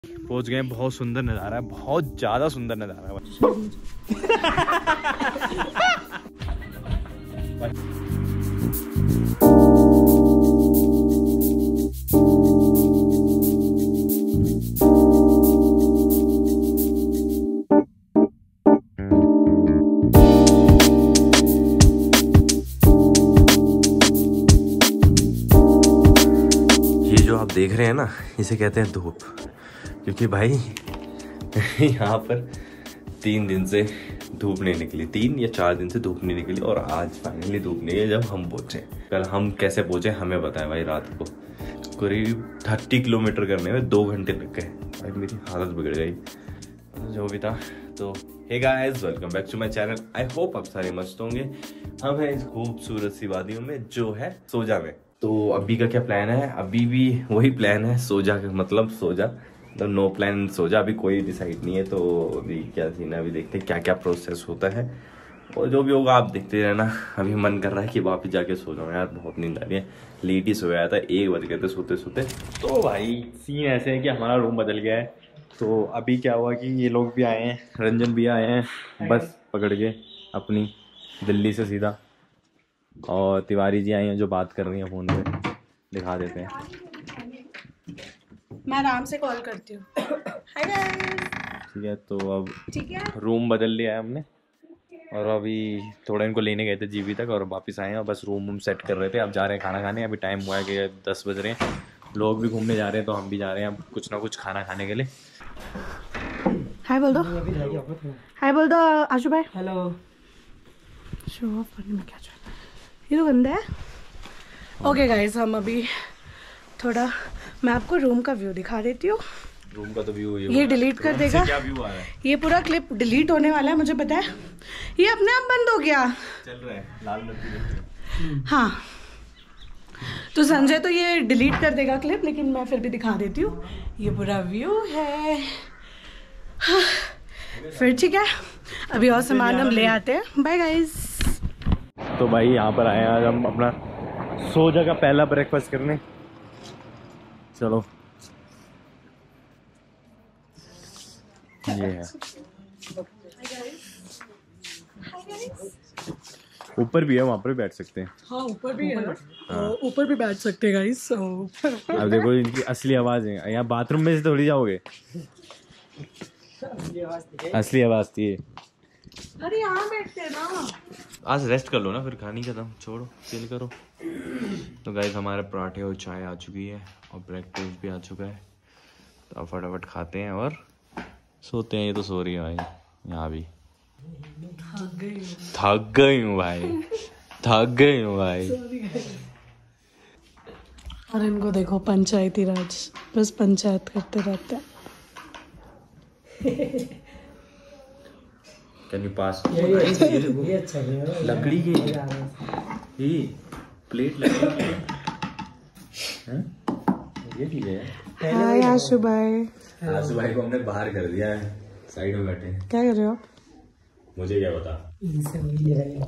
पहुंच गए। बहुत सुंदर नज़ारा है, बहुत ज़्यादा सुंदर नज़ारा है। जो आप देख रहे हैं ना, इसे कहते हैं धूप। क्योंकि भाई यहाँ पर 3 दिन से धूप नहीं निकली, 3 या 4 दिन से धूप नहीं निकली, और आज फाइनली धूप नहीं है। जब हम पहुँचे, कल हम कैसे पहुँचे हमें बताया भाई, रात को करीब 30 किलोमीटर करने में 2 घंटे लग गए। भाई मेरी हालत बिगड़ गई, जो भी था। तो hey guys, welcome back to my channel. I hope आप सारे मस्त होंगे। हम हैं इस खूबसूरत सी वादियों में जो है सोजा में। तो अभी का क्या प्लान है? अभी भी वही प्लान है, सोजा का मतलब सोजा, मतलब नो प्लान सोजा। अभी कोई डिसाइड नहीं है। तो अभी क्या सीन है, अभी देखते हैं क्या क्या प्रोसेस होता है, और जो भी होगा आप देखते रहना। अभी मन कर रहा है कि वापस जाके सो जाऊँ यार, बहुत नींद आ रही है। लेट ही सोया था, 1 बज गए थे सोते सोते। तो भाई सीन ऐसे है कि हमारा रूम बदल गया है। तो अभी क्या हुआ कि ये लोग भी आए हैं, रंजन भी आए हैं बस पकड़ के अपनी दिल्ली से सीधा, और तिवारी जी आई हैं जो बात कर रही हैं फ़ोन पे। दिखा देते हैं। मैं आराम से कॉल करती हूँ। Hi guys. ठीक है, तो अब ठीक है, रूम बदल लिया है हमने, और अभी थोड़ा इनको लेने गए थे जीबी तक, और वापस आए हैं और बस रूम सेट कर रहे थे। अब जा रहे हैं खाना खाने। अभी टाइम हुआ है कि 10 बज रहे हैं। लोग भी घूमने जा रहे हैं तो हम भी जा रहे हैं अब कुछ ना कुछ खाना खाने के लिए। हाय बोल दो, हाय बोल दो आशु भाई। हेलो। शो ऑफ करने में क्या चल रहा है? ये तो गंदा है। ओके गाइस, हम अभी थोड़ा, मैं आपको रूम का व्यू दिखा देती हूँ। रूम का तो व्यू ये डिलीट कर देगा। क्या व्यू आ रहा है? ये पूरा क्लिप डिलीट होने वाला है, मुझे पता है। ये अपने आप बंद हो गया, चल रहा है लाल बत्ती। हाँ। तो संजय तो ये डिलीट कर देगा क्लिप, लेकिन मैं फिर भी दिखा देती हूँ। ये पूरा व्यू है। हाँ, फिर ठीक है, अभी और सामान हम ले आते हैं। Bye guys. तो भाई यहाँ पर आए हैं आज हम अपना सोजा का पहला ब्रेकफास्ट करने। चलो, ये है। ऊपर भी है, वहाँ पर भी बैठ सकते हैं। हाँ ऊपर भी है, ऊपर भी बैठ सकते हैं गाइस। अब देखो इनकी असली आवाज है। यहाँ बाथरूम में से थोड़ी जाओगे, असली आवाज थी ये। अरे यहाँ बैठते हैं ना। आज रेस्ट कर लो ना, फिर खानी खत्म, छोड़ो, चिल करो। तो गाइस हमारे पराठे और चाय आ चुकी है, और ब्रेकफास्ट भी आ चुका है। तो अब फटाफट खाते हैं और सोते हैं। ये तो सो रही है भाई, यहाँ भी थक गई हूँ भाई, थक गई हूँ भाई। और इनको देखो, पंचायती राज, बस पंचायत करते रहते हैं। Can you pass? ये अच्छा है। लकड़ी की ये प्लेट लकड़ी की हैं? ये ठीक है। हाय आशु भाई। आशु भाई को हमने बाहर कर दिया है, साइड में बैठे हैं। क्या कर रहे हो आप? मुझे क्या पता। इनसे वही है।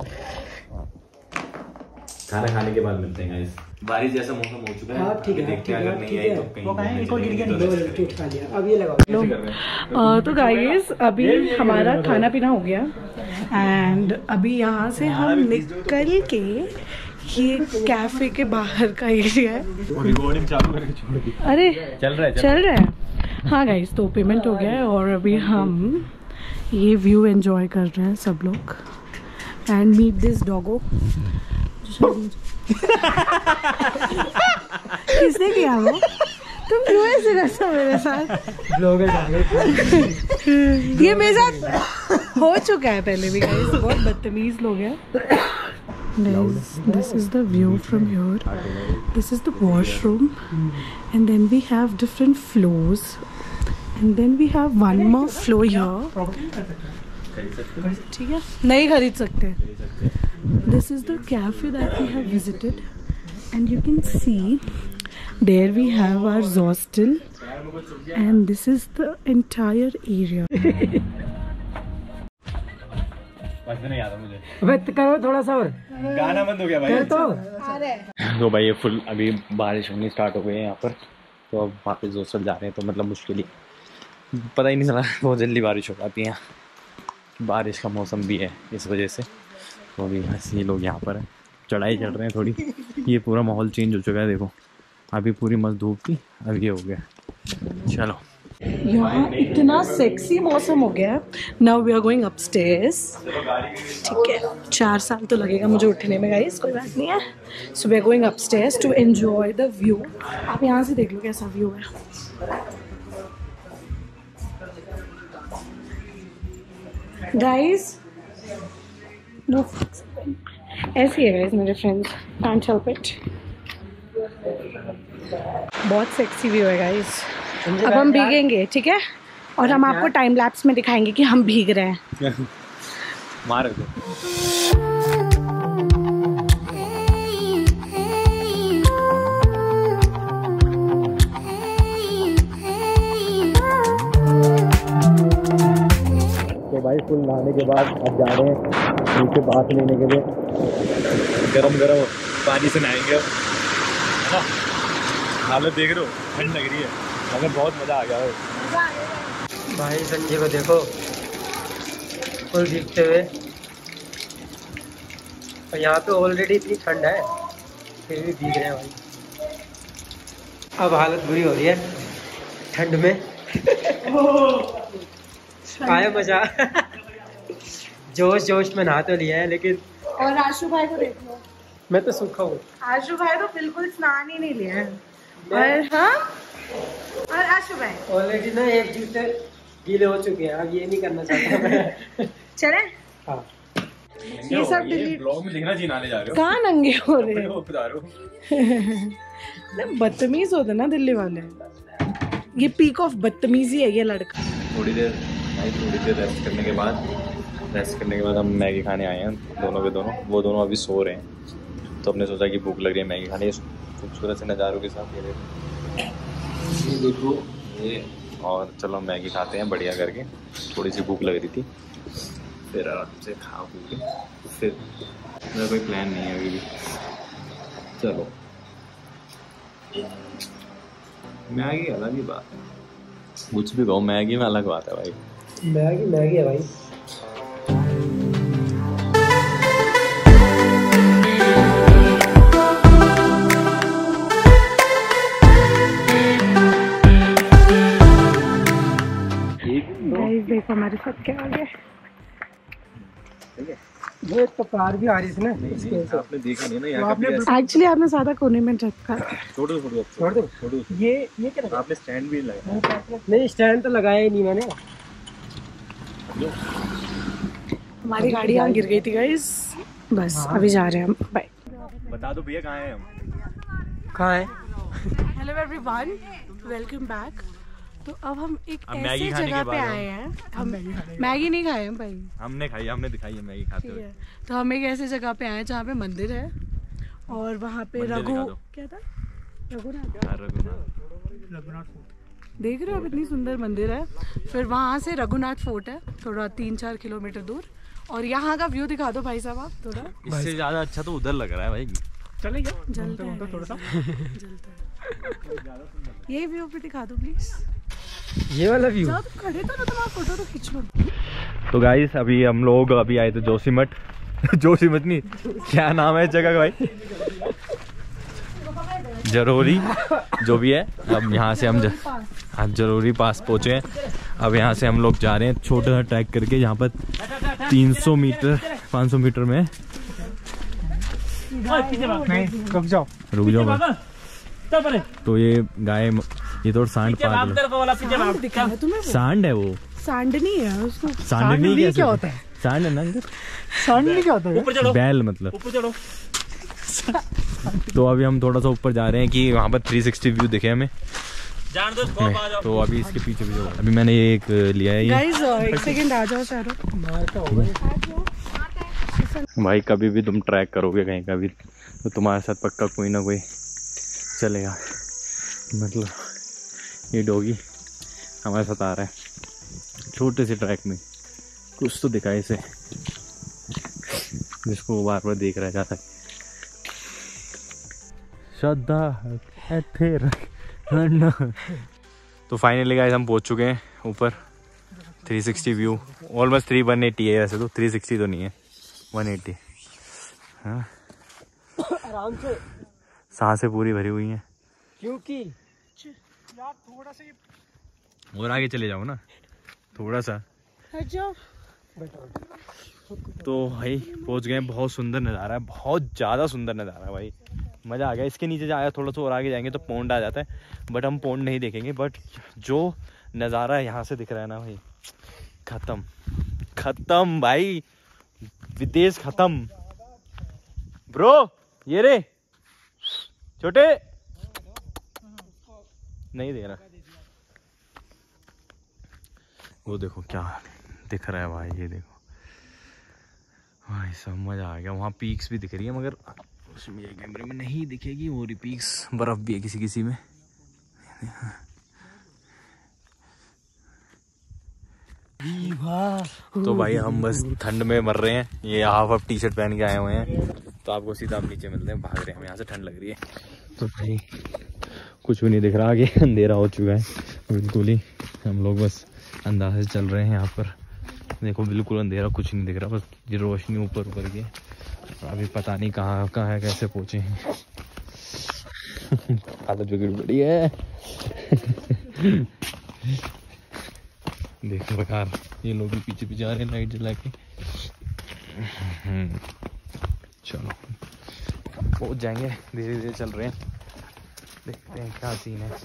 खाना खाने के बाद मिलते हैं गाइस। बारिश जैसा मौसम हो चुका है। हाँ ठीक है, देखते हैं अगर नहीं आई तो कहीं वो कहीं घूमने गिर चलेंगे गया, तो 2 rest टूट करेंगे। खा लिया। अब ये लगाओ। तो गाइस अभी हमारा खाना पीना हो गया, एंड अभी यहाँ से हम निकल के, ये कैफे के बाहर का एरिया है। रिकॉर्डिंग चालू करके छोड़ दी। अरे चल रहा है, चल रहा है। हाँ गाइस, तो पेमेंट हो गया है और अभी हम ये व्यू एंजॉय कर रहे हैं सब लोग। And meet this doggo. किसने किया वो? तुम क्यों ऐसे करते हो मेरे साथ? ये मेरे साथ हो चुका है पहले भी गाइस, बहुत बदतमीज लोग हैं। This is the view from here. This is the washroom, and then we have different floors, and then we have one more floor here. ठीक है, नहीं खरीद सकते। This is the cafe that we have visited, and you can see there we have our hostel, and this is the entire area. नहीं आता मुझे। अबे करो थोड़ा सा और। गाना बंद हो गया भाई। कर तो। तो भाई ये फुल अभी बारिश होनी स्टार्ट हो गई है यहाँ पर। तो अब वापस दोस्त जा रहे हैं, तो मतलब मुश्किल ही पता ही नहीं चला, बहुत जल्दी बारिश हो जाती है यहाँ। बारिश का मौसम भी है इस वजह से। तो अभी बस ये लोग यहाँ पर है, चढ़ाई चढ़ रहे हैं थोड़ी। ये पूरा माहौल चेंज हो चुका है देखो, अभी पूरी मस्त धूप थी, अब ये हो गया। चलो यहाँ इतना सेक्सी मौसम हो गया है। Now we are going upstairs. ठीक है, 4 साल तो लगेगा मुझे उठने में गाइस, कोई बात नहीं है। So we are going upstairs to enjoy the view. आप यहाँ से देख लो कैसा व्यू है। गाइस नो, ऐसी है गाइस मेरे फ्रेंड्स, कांट हेल्प इट। बहुत सेक्सी व्यू है गाइस। अब हम भीगेंगे, ठीक है, और हम आपको टाइम लैप्स में दिखाएंगे कि हम भीग रहे हैं। मार दो। तो भाई फुल नहाने के बाद अब जा रहे हैं नीचे बाथ लेने के लिए। गरम गरम पानी से नहाएंगे अब, है ना। हालत देख रहे हो, ठंड लग रही है, मगर बहुत मज़ा आ गया है भाई। संजय को देखो फुल भीगते हुए, और यहाँ पे ऑलरेडी इतनी ठंड है फिर भी भीग रहे हैं भाई। अब हालत बुरी हो रही है ठंड में। आया मजा। जोश जोश में नहा तो लिया है, लेकिन और आशु भाई को देख लो, मैं तो सूखा हूँ। आशु भाई तो बिल्कुल स्नान ही नहीं लिया है। और हाँ, और आशु भाई ऑलरेडी ना एक जूते गीले हो चुके हैं, अब ये नहीं करना चाहता मैं। चले। हाँ, ये सब डिलीट। ब्लॉग में दिखना जी, नाले जा रहे हो, कहाँ नंगे हो रहे हो? बता रहे हो। बदतमीज होते ना दिल्ली वाले, ये पीक ऑफ बदतमीजी है ये लड़का। थोड़ी देर रेस्ट करने के बाद हम मैगी खाने आए हैं दोनों के दोनों। वो दोनों अभी सो रहे हैं, तो हमने सोचा कि भूख लग रही है मैगी खाने, इस खूबसूरत से नज़ारों के साथ। ये देखो ये, और चलो मैगी खाते हैं बढ़िया करके। थोड़ी सी भूख लग रही थी, फिर आराम से खा पी के फिर मेरा कोई प्लान नहीं है अभी भी। चलो मैगी अलग ही बात है, कुछ भी कहो मैगी में अलग बात है भाई। मैगी है भाई। देखो हमारे साथ क्या आ गया। ये तो पार भी आ रही थी ना, आपने देखा नहीं ना यहाँ का। एक्चुअली आपने ज्यादा कोने में रखा। छोड़ दो। ये क्या आपने स्टैंड भी लगाया? नहीं, स्टैंड तो लगाया ही नहीं मैंने। हमारी गाड़ी यहाँ गिर गई थी गाइस, बस अभी जा रहे हैं हम। बाय। बता दो भैया कहाँ हैं हम? कहाँ है? Hello everyone, welcome back. तो अब हम एक ऐसी जगह पे आए हैं, हम मैगी नहीं खाए हैं भाई, हमने खाई, हमने दिखाई है मैगी खाते हुए। तो हम एक ऐसी जगह पे आए हैं जहाँ पे मंदिर है, और वहाँ पे रघु क्या था, रघुनाथ देख रहे हो आप, इतनी सुंदर मंदिर है। फिर वहाँ से रघुनाथ फोर्ट है, थोड़ा 3-4 किलोमीटर दूर। और यहाँ का व्यू दिखा दो भाई साहब आप थोड़ा। इससे ज्यादा अच्छा तो उधर लग रहा है भाई। चलेगा, जलता है थोड़ा सा, जलता है। ये व्यू भी दिखा दो प्लीज, ये वाला व्यू। खड़े तो ना, तुम्हारा फोटो तो खींच लो। तो गाइस अभी हम लोग आए थे जोशीमठ। जोशीमठ नहीं, क्या नाम है जगह का भाई? जरोरी, जो भी है। अब यहाँ से हम जरोरी पास पहुँचे हैं। अब यहाँ से हम लोग जा रहे हैं छोटा सा ट्रैक करके, यहाँ पर 300 मीटर 500 मीटर में। रुक जाओ भाई। तो ये गाय, ये तो सांड पागल, सांड है वो, सांड नहीं है उसको। सांडनी क्या होता है? सांड है ना, सांडनी क्या होता है? बैल मतलब। तो अभी हम थोड़ा सा ऊपर जा रहे हैं कि वहाँ पर 360 व्यू दिखे हमें। तो अभी इसके पीछे भी अभी मैंने ये एक लिया है। गाइस एक सेकंड आ जाओ चारों। भाई कभी भी तुम ट्रैक करोगे कहीं का भी, तो तुम्हारे साथ पक्का कोई ना कोई चलेगा। मतलब ये डॉगी हमारे साथ आ रहा है छोटे से ट्रैक में, कुछ तो दिखाए इसे जिसको बार बार देख रहा जाता है। श्रद्धा। तो फाइनली गाइस हम पहुंच चुके हैं ऊपर 360 व्यू, ऑलमोस्ट 180 है वैसे तो, 360 तो नहीं है, 180। हाँ आराम से, सांसें पूरी भरी हुई हैं क्योंकि यार थोड़ा सा और आगे चले जाओ ना थोड़ा सा। तो भाई पहुंच गए, बहुत सुंदर नज़ारा है, बहुत ज़्यादा सुंदर नज़ारा है भाई, मज़ा आ गया। इसके नीचे जाया थोड़ा सा और आगे जाएंगे तो पौंड आ जाता है, बट हम पौंड नहीं देखेंगे। बट जो नज़ारा यहाँ से दिख रहा है ना भाई, खत्म खत्म भाई, विदेश खत्म ब्रो। ये रे छोटे नहीं दे रहा, वो देखो क्या दिख रहा है भाई, ये देखो भाई, समझ आ गया। वहाँ पीक्स भी दिख रही है मगर उसमें ये कैमरे में नहीं दिखेगी, वो रही पीक्स, बर्फ भी है किसी किसी में। तो भाई हम बस ठंड में मर रहे हैं, ये हाफ टी शर्ट पहन के आए हुए हैं, तो आपको सीधा हम नीचे मिलते हैं, भाग रहे हैं हम यहाँ से, ठंड लग रही है। तो भाई कुछ भी नहीं दिख रहा, आगे अंधेरा हो चुका है बिल्कुल ही, हम लोग बस अंदाजे से चल रहे हैं। यहाँ पर देखो बिल्कुल अंधेरा, कुछ नहीं दिख रहा, बस ये रोशनी ऊपर ऊपर की, अभी पता नहीं कहाँ कहाँ है, कैसे पहुँचे हैं। हालत बिगड़ पड़ी है। देखो बेकार, ये लोग भी पीछे पीछे आ रहे हैं लाइट जला के। चलो पहुँच जाएंगे, धीरे धीरे चल रहे हैं, देखते हैं क्या सीन है।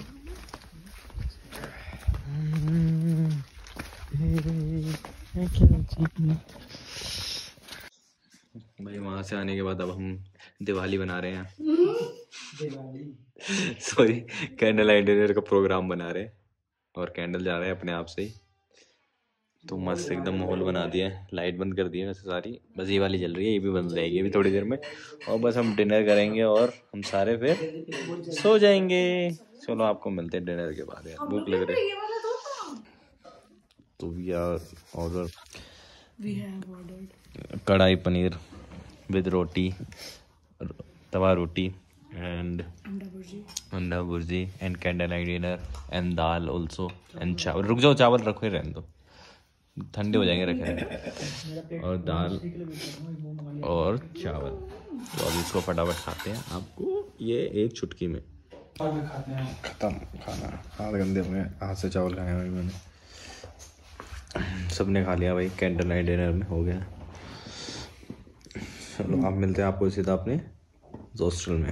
भाई वहां से आने के बाद अब हम दिवाली बना रहे हैं, सॉरी कैंडल लाइट डिनर का प्रोग्राम बना रहे हैं, और कैंडल जा रहे हैं अपने आप से ही। तो मस्त एकदम माहौल बना दिया है, लाइट बंद कर दी है वैसे सारी, बस ये वाली जल रही है, ये भी बंद रहेगी अभी थोड़ी देर में, और बस हम डिनर करेंगे और हम सारे फिर सो जाएंगे। चलो आपको मिलते हैं डिनर के बाद, यार भूख लग रही है। तो we order kadai paneer with roti, tawa roti and anda bhurji and candle light dinner and dal also and chawal. रुक जाओ, चावल रखो ही रहने दो, ठंडे हो जाएंगे रखे, और दाल और चावल। तो अब इसको फटाफट खाते हैं, आपको ये एक चुटकी में खत्म खाना। हाथ गंदे हो गए, हाथ से चावल खाए भाई मैंने, सबने खा लिया भाई, कैंडल लाइट डिनर में हो गया। चलो आप मिलते हैं आपको सीधा अपने हॉस्टल में।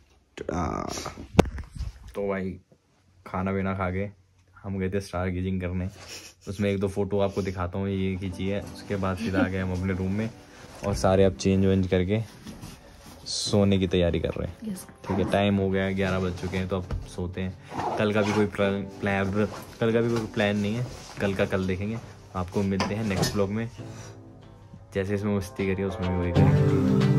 तो भाई खाना पीना खा के हम गए थे स्टार गेजिंग करने, उसमें एक दो फोटो आपको दिखाता हूँ, ये खींची है। उसके बाद सीधा आ गए हम अपने रूम में, और सारे अब चेंज वेंज करके सोने की तैयारी कर रहे हैं। ठीक है, टाइम हो गया 11 बज चुके हैं, तो अब सोते हैं। कल का भी कोई प्लान नहीं है, कल का कल देखेंगे। आपको मिलते हैं नेक्स्ट ब्लॉग में, जैसे इसमें मस्ती करिए उसमें भी वही करेंगे।